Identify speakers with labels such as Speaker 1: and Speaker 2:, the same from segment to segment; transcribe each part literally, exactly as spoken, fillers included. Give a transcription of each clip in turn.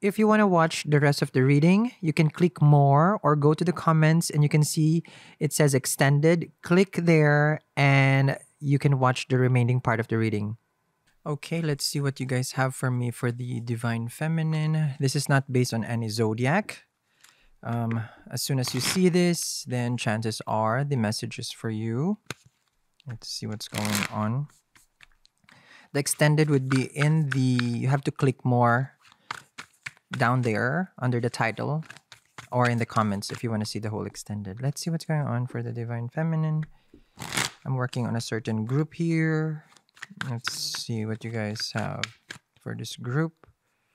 Speaker 1: if you want to watch the rest of the reading, you can click more or go to the comments and you can see it says extended. Click there and you can watch the remaining part of the reading. Okay, let's see what you guys have for me for the Divine Feminine. This is not based on any zodiac. Um, as soon as you see this, then chances are the message is for you. Let's see what's going on. The extended would be in the, you have to click more down there under the title or in the comments if you want to see the whole extended. Let's see what's going on for the Divine Feminine. I'm working on a certain group here. Let's see what you guys have for this group.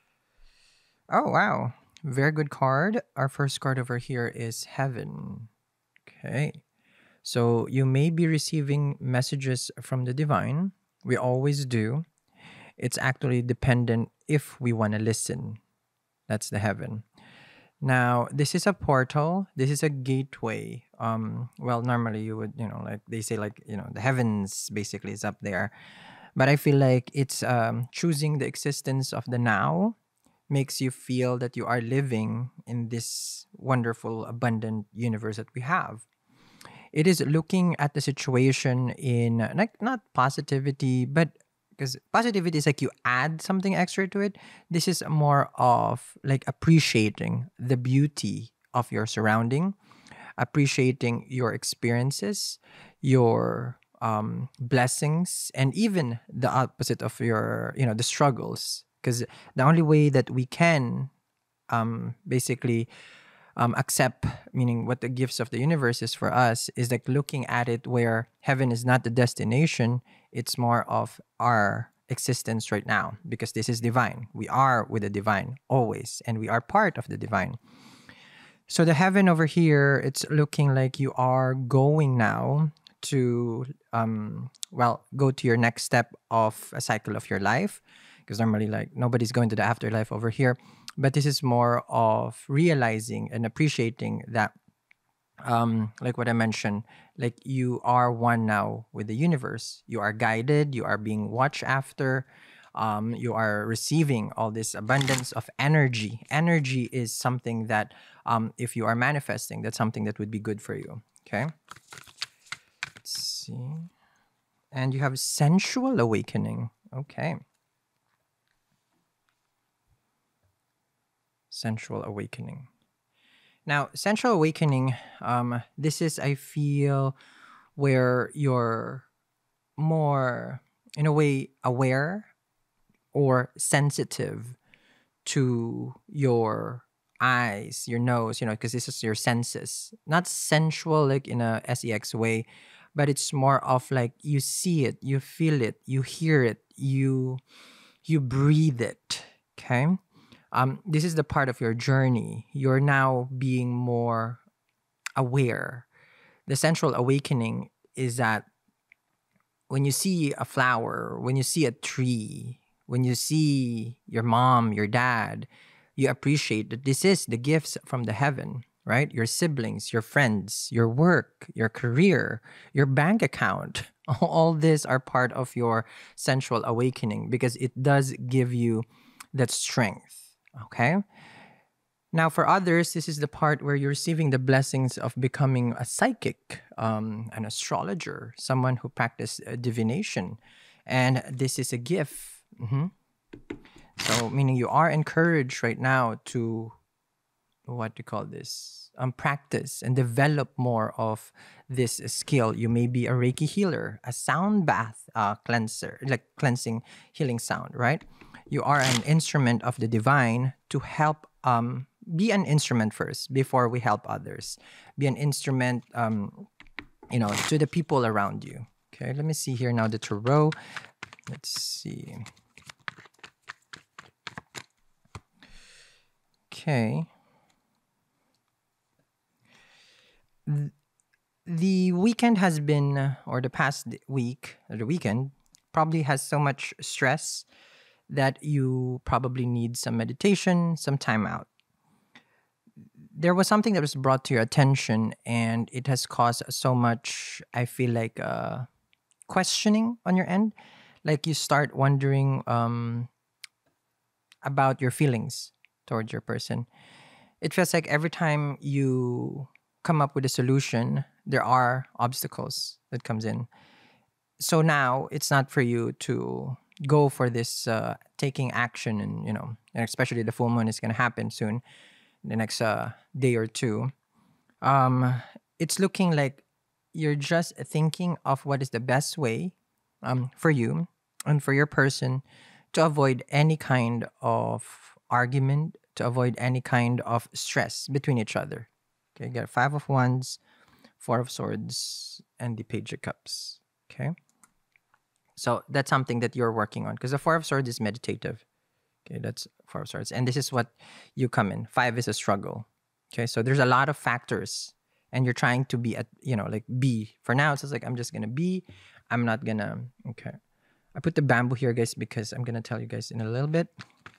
Speaker 1: Oh, wow. Very good card. Our first card over here is Heaven. Okay. So you may be receiving messages from the divine. We always do. It's actually dependent if we want to listen. That's the Heaven. Now, this is a portal. This is a gateway. Um, well, normally you would, you know, like they say, like, you know, the heavens basically is up there. But I feel like it's um, choosing the existence of the now makes you feel that you are living in this wonderful, abundant universe that we have. It is looking at the situation in, like, not positivity, but because positivity is like you add something extra to it. This is more of like appreciating the beauty of your surrounding, appreciating your experiences, your um, blessings, and even the opposite of your, you know, the struggles. Because the only way that we can um, basically um, accept, meaning what the gifts of the universe is for us, is like looking at it where heaven is not the destination. It's more of our existence right now, because this is divine. We are with the divine always, and we are part of the divine. So the heaven over here, it's looking like you are going now to, um, well, go to your next step of a cycle of your life. Because normally, like, nobody's going to the afterlife over here. But this is more of realizing and appreciating that, um, like what I mentioned, like you are one now with the universe. You are guided. You are being watched after. Um, you are receiving all this abundance of energy. Energy is something that, um, if you are manifesting, that's something that would be good for you. Okay. Let's see. And you have sensual awakening. Okay. Sensual awakening. Now, sensual awakening, um, this is, I feel, where you're more, in a way, aware or sensitive to your eyes, your nose, you know, because this is your senses. Not sensual, like in a sex way, but it's more of like you see it, you feel it, you hear it, you you breathe it. Okay. Um, this is the part of your journey. You're now being more aware. The sensual awakening is that when you see a flower, when you see a tree, when you see your mom, your dad, you appreciate that this is the gifts from the heaven, right? Your siblings, your friends, your work, your career, your bank account. All these are part of your sensual awakening because it does give you that strength. Okay. Now, for others, this is the part where you're receiving the blessings of becoming a psychic, um, an astrologer, someone who practices uh, divination. And this is a gift. Mm-hmm. So, meaning you are encouraged right now to, what do you call this? Um, practice and develop more of this skill. You may be a Reiki healer, a sound bath uh, cleanser, like cleansing, healing sound, right? You are an instrument of the divine to help, um, be an instrument first before we help others. Be an instrument, um, you know, to the people around you. Okay, let me see here now the tarot. Let's see. Okay. The weekend has been, or the past week, or the weekend, probably has so much stress that you probably need some meditation, some time out. There was something that was brought to your attention and it has caused so much, I feel like, uh, questioning on your end. Like you start wondering um, about your feelings towards your person. It feels like every time you come up with a solution, there are obstacles that comes in. So now it's not for you to go for this uh, taking action, and you know, and especially the full moon is going to happen soon, the next uh, day or two. Um, it's looking like you're just thinking of what is the best way um, for you and for your person to avoid any kind of argument, to avoid any kind of stress between each other. Okay, you got Five of Wands, Four of Swords, and the Page of Cups. Okay. So that's something that you're working on because the Four of Swords is meditative. Okay, that's Four of Swords. And this is what you come in. Five is a struggle. Okay, so there's a lot of factors and you're trying to be at, you know, like be. For now, it's just like, I'm just going to be. I'm not going to, okay. I put the bamboo here, guys, because I'm going to tell you guys in a little bit.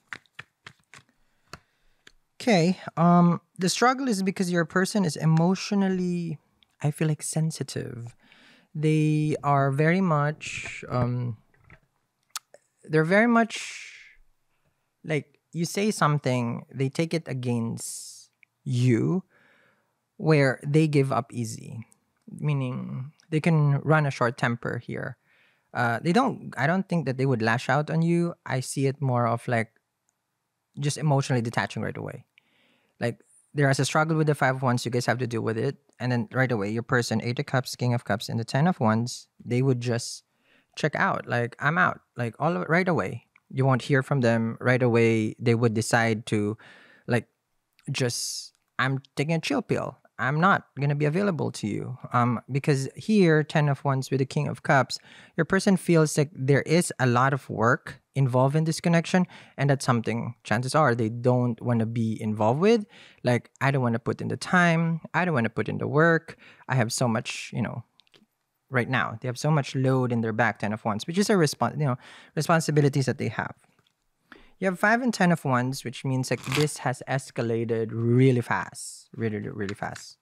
Speaker 1: Okay, um, the struggle is because your person is emotionally, I feel like, sensitive. They are very much, um, they're very much like you say something, they take it against you, where they give up easy, meaning they can run a short temper here. Uh, they don't, I don't think that they would lash out on you. I see it more of like just emotionally detaching right away. Like there is a struggle with the Five of Wands, you guys have to deal with it. And then right away, your person, Eight of Cups, King of Cups, and the Ten of Wands, they would just check out. Like, I'm out. Like, all of it right away. You won't hear from them right away. They would decide to, like, just, I'm taking a chill pill. I'm not going to be available to you. Um, because here, Ten of Wands with the King of Cups, your person feels like there is a lot of work involved in this connection. And that's something, chances are, they don't want to be involved with. Like, I don't want to put in the time. I don't want to put in the work. I have so much, you know, right now. They have so much load in their back, Ten of Wands, which is a respons- you know, responsibilities that they have. You have Five and Ten of Wands, which means like this has escalated really fast. Really, really, really fast.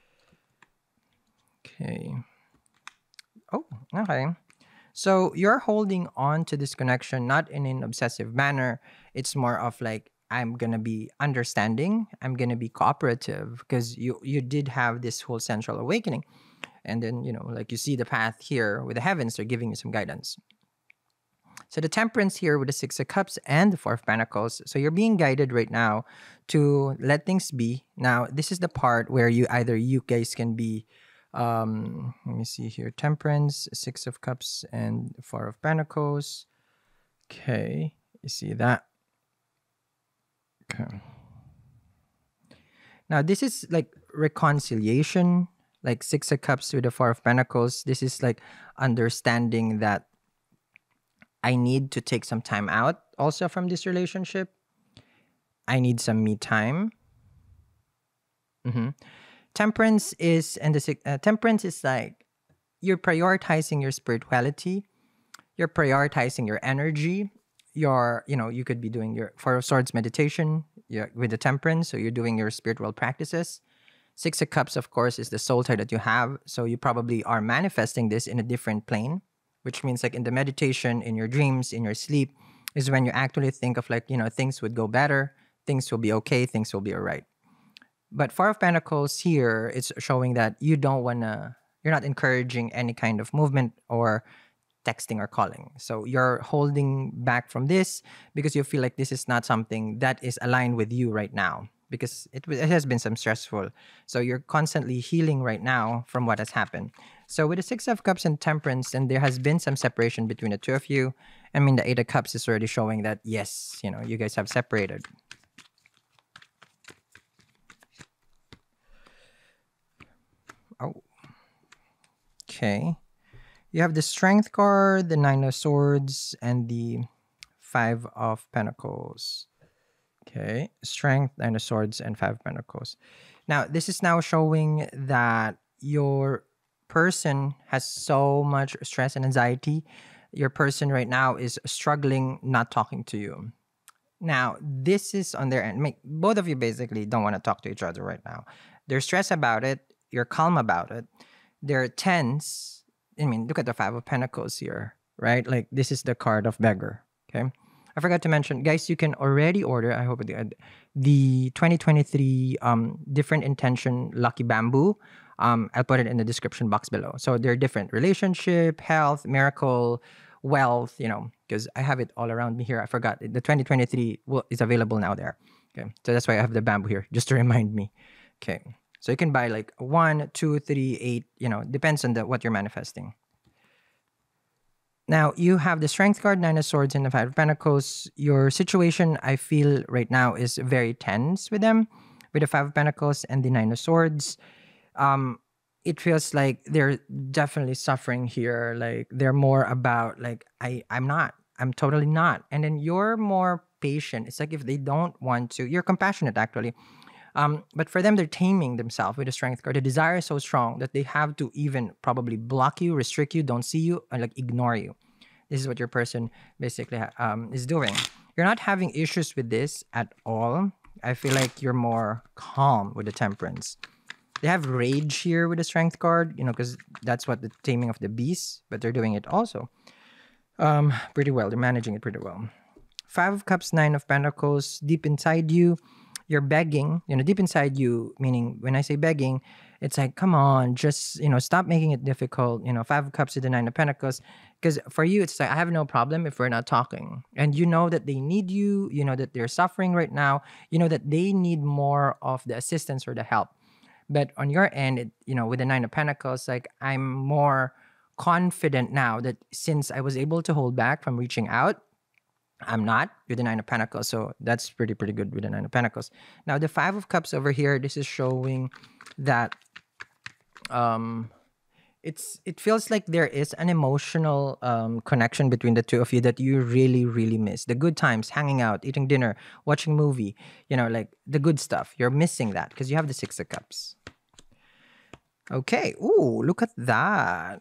Speaker 1: Okay. Oh, okay. So you're holding on to this connection, not in an obsessive manner. It's more of like, I'm going to be understanding. I'm going to be cooperative because you, you did have this whole central awakening. And then, you know, like you see the path here with the heavens, they're giving you some guidance. So the Temperance here with the Six of Cups and the Four of Pentacles. So you're being guided right now to let things be. Now, this is the part where you either you guys can be, um, let me see here, Temperance, Six of Cups, and Four of Pentacles. Okay, you see that? Okay. Now, this is like reconciliation, like Six of Cups with the Four of Pentacles. This is like understanding that I need to take some time out also from this relationship. I need some me time. Mm-hmm. Temperance is, and the uh, temperance is like you're prioritizing your spirituality. You're prioritizing your energy. Your, you know, you could be doing your Four of Swords meditation with the Temperance. So you're doing your spiritual practices. Six of Cups, of course, is the soul tie that you have. So you probably are manifesting this in a different plane, which means like in the meditation, in your dreams, in your sleep, is when you actually think of like, you know, things would go better, things will be okay, things will be all right. But Four of Pentacles here, it's showing that you don't want to, you're not encouraging any kind of movement or texting or calling. So you're holding back from this because you feel like this is not something that is aligned with you right now, because it, it has been some stressful. So you're constantly healing right now from what has happened. So with the Six of Cups and Temperance, and there has been some separation between the two of you. I mean, the Eight of Cups is already showing that, yes, you know, you guys have separated. Oh. Okay. You have the Strength card, the Nine of Swords, and the Five of Pentacles. Okay. Strength, Nine of Swords, and Five of Pentacles. Now, this is now showing that your person has so much stress and anxiety. Your person right now is struggling not talking to you. Now, this is on their end. Make, both of you basically don't want to talk to each other right now. They're stressed about it. You're calm about it. They're tense. I mean, look at the Five of Pentacles here, right? Like, this is the card of beggar, okay? I forgot to mention, guys, you can already order, I hope, the, the twenty twenty-three um, different intention lucky bamboo. Um, I'll put it in the description box below. So they're different: relationship, health, miracle, wealth, you know, because I have it all around me here. I forgot. The twenty twenty-three will, is available now there. Okay. So that's why I have the bamboo here, just to remind me. Okay. So you can buy like one, two, three, eight, you know, depends on the what you're manifesting. Now you have the Strength card, Nine of Swords, and the Five of Pentacles. Your situation, I feel right now, is very tense with them, with the Five of Pentacles and the Nine of Swords. Um, it feels like they're definitely suffering here. Like they're more about like I, I'm not. I'm totally not. And then you're more patient. It's like if they don't want to, you're compassionate actually. Um, but for them, they're taming themselves with the Strength card. The desire is so strong that they have to even probably block you, restrict you, don't see you, or like ignore you. This is what your person basically um, is doing. You're not having issues with this at all. I feel like you're more calm with the Temperance. They have rage here with the Strength card, you know, because that's what the taming of the beast, but they're doing it also um, pretty well. They're managing it pretty well. Five of Cups, Nine of Pentacles, deep inside you, you're begging, you know, deep inside you, meaning when I say begging, it's like, come on, just, you know, stop making it difficult. You know, Five of Cups to the Nine of Pentacles. Because for you, it's like, I have no problem if we're not talking. And you know that they need you. You know that they're suffering right now. You know that they need more of the assistance or the help. But on your end, it, you know, with the Nine of Pentacles, like I'm more confident now that since I was able to hold back from reaching out, I'm not with the Nine of Pentacles. So that's pretty, pretty good with the Nine of Pentacles. Now, the Five of Cups over here, this is showing that um, it's it feels like there is an emotional um, connection between the two of you that you really, really miss. The good times, hanging out, eating dinner, watching movie, you know, like the good stuff. You're missing that because you have the Six of Cups. Okay. Ooh, look at that.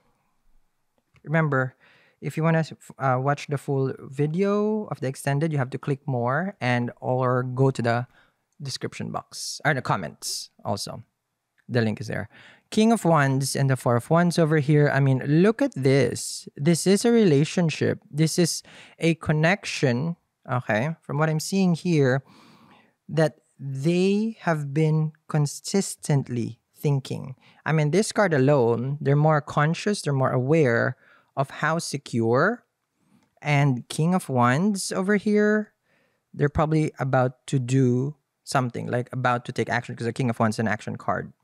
Speaker 1: Remember, if you want to uh, watch the full video of the extended, you have to click more and or go to the description box or the comments also. The link is there. King of Wands and the Four of Wands over here. I mean, look at this. This is a relationship. This is a connection, okay, from what I'm seeing here, that they have been consistently thinking. I mean, this card alone, they're more conscious, they're more aware of how secure. And King of Wands over here, they're probably about to do something, like about to take action, because the King of Wands is an action card.